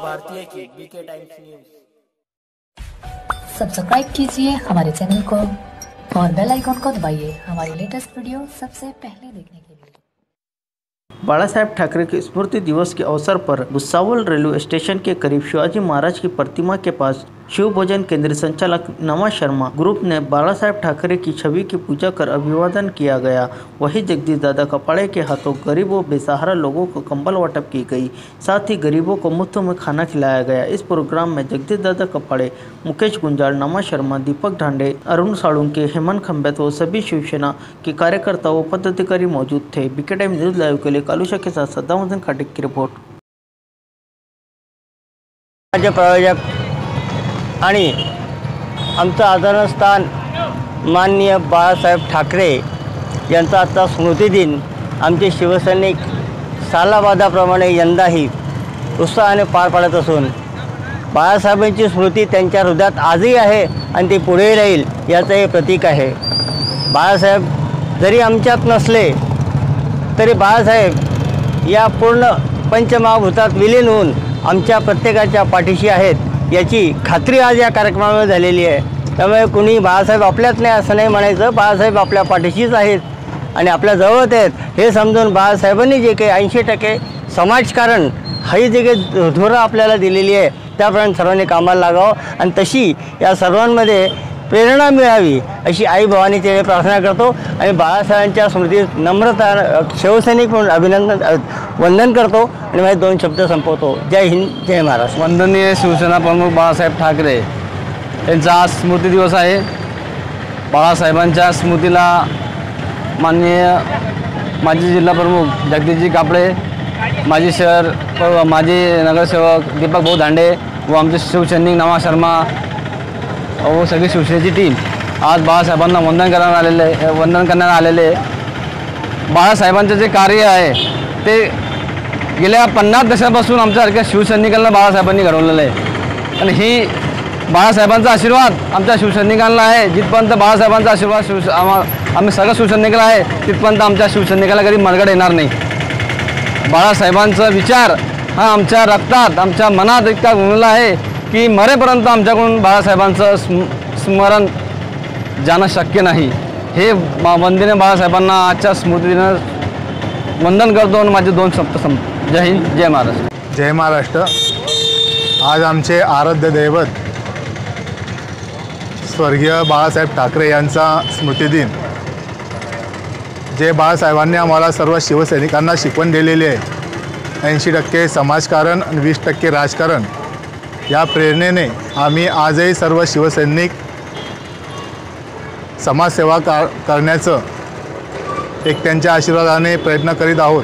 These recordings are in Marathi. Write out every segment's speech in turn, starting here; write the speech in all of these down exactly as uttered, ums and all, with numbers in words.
भारतीय की बीके टाइम्स न्यूज। सब्सक्राइब कीजिए हमारे चैनल को और बेल आइकन को दबाइए हमारी लेटेस्ट वीडियो सबसे पहले देखने के लिए। बाला साहेब ठाकरे के स्मृति दिवस के अवसर पर भुसावल रेलवे स्टेशन के करीब शिवाजी महाराज की प्रतिमा के पास शिव भोजन केंद्र संचालक नमा शर्मा ग्रुप ने बाला साहेब ठाकरे की छवि की पूजा कर अभिवादन किया गया। वहीं जगदीश दादा कपाड़े के हाथों गरीबों बेसहारा लोगों को कंबल वाटप की गई, साथ ही गरीबों को मुफ्त में खाना खिलाया गया। इस प्रोग्राम में जगदीश दादा कपाड़े, मुकेश गुंजाल, नमा शर्मा, दीपक ढांडे, अरुण साळुंके, हेमंत खंबेत व सभी शिवसेना के कार्यकर्ता व पदाधिकारी मौजूद थे। बीके टाइम न्यूज लाइव के लिए कालूशा के साथ सद्दामुद्दीन खाटिक की रिपोर्ट। प्रायोजक आणि आमचं आदरणस्थान माननीय बाळासाहेब ठाकरे यांचा आजचा स्मृतिदिन आमचे शिवसैनिक सालाबादाप्रमाणे यंदाही उत्साहाने पार पाडत असून बाळासाहेबांची स्मृती त्यांच्या हृदयात आजही आहे आणि ती पुढे राहील याचं हे प्रतीक आहे। बाळासाहेब जरी आमच्यात नसले तरी बाळासाहेब या पूर्ण पंचमहाभूतात विलीन होऊन आमच्या प्रत्येकाच्या पाठीशी आहेत याची खात्री आज या कार्यक्रमामध्ये झालेली आहे। त्यामुळे कुणी बाळासाहेब आपल्यात नाही असं नाही म्हणायचं, बाळासाहेब आपल्या पाठीशीच आहेत आणि आपल्या जवळच आहेत हे समजून बाळासाहेबांनी जे काही ऐंशी टक्के समाजकारण ही जे काही धोरणं आपल्याला दिलेली आहे त्याप्रमाणे सर्वांनी कामाला लागावं आणि तशी या सर्वांमध्ये प्रेरणा मिळावी अशी आई भवानीची प्रार्थना करतो आणि बाळासाहेबांच्या स्मृतीत नम्रता शिवसैनिक म्हणून अभिनंदन वंदन करतो आणि माझे दोन शब्द संपवतो। जय हिंद, जय महाराष्ट्र। वंदनीय शिवसेना प्रमुख बाळासाहेब ठाकरे यांचा आज स्मृती दिवस आहे। बाळासाहेबांच्या स्मृतीला माननीय माजी जिल्हा प्रमुख जगदीशजी कापडे, माजी शहर माजी नगरसेवक दीपक भाऊ धांडे व आमचे शिवसैनिक नमा शर्मा व सगळी शिवसेनेची टीम आज बाळासाहेबांना वंदन करण्यात आलेले वंदन करण्यात आलेले। बाळासाहेबांचं जे कार्य आहे ते गेल्या पन्नास दशकापासून आमच्यासारख्या शिवसैनिकांना बाळासाहेबांनी घडवलेलं आहे आणि ही बाळासाहेबांचा आशीर्वाद आमच्या शिवसैनिकांना आहे। जिथपर्यंत बाळासाहेबांचा आशीर्वाद शिव आम्ही सगळ्या शिवसैनिकाला आहे तिथपर्यंत आमच्या शिवसैनिकाला कधी मनगड येणार नाही। बाळासाहेबांचा विचार हा आमच्या रक्तात आमच्या मनात इतका गुंतलेला आहे की मरेपर्यंत आमच्याकडून बाळासाहेबांचं स्म स्मरण जाणं शक्य नाही। हे वंदनीय बाळासाहेबांना आजच्या स्मृतिदिनात वंदन करतो आणि माझे दोन शब्द संपतो। जय हिंद, जय महाराष्ट्र। जय महाराष्ट्र। आज आमचे आराध्य दैवत स्वर्गीय बाळासाहेब ठाकरे यांचा स्मृतिदिन, जे बाळासाहेबांनी आम्हाला सर्व शिवसैनिकांना शिकवण दिलेली आहे। ऐंशी टक्के समाजकारण आणि वीस टक्के राजकारण या प्रेरणेने आम्ही आजही सर्व शिवसैनिक समाजसेवा का करण्याचं एक त्यांच्या आशीर्वादाने प्रयत्न करीत आहोत।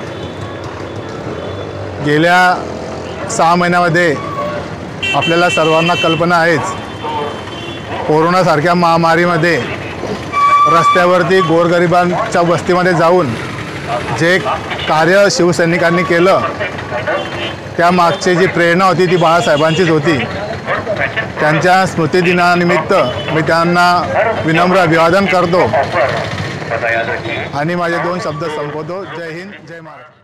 गेल्या सहा महिन्यामध्ये आपल्याला सर्वांना कल्पना आहेच, कोरोनासारख्या महामारीमध्ये रस्त्यावरती गोरगरिबांच्या वस्तीमध्ये जाऊन जे कार्य शिवसैनिकांनी केलं त्यामागची जी प्रेरणा होती ती बाळासाहेबांचीच होती। त्यांच्या स्मृतिदिनानिमित्त मी त्यांना विनम्र अभिवादन करतो आणि माझे दोन शब्द संपवतो। जय हिंद, जय महाराष्ट्र।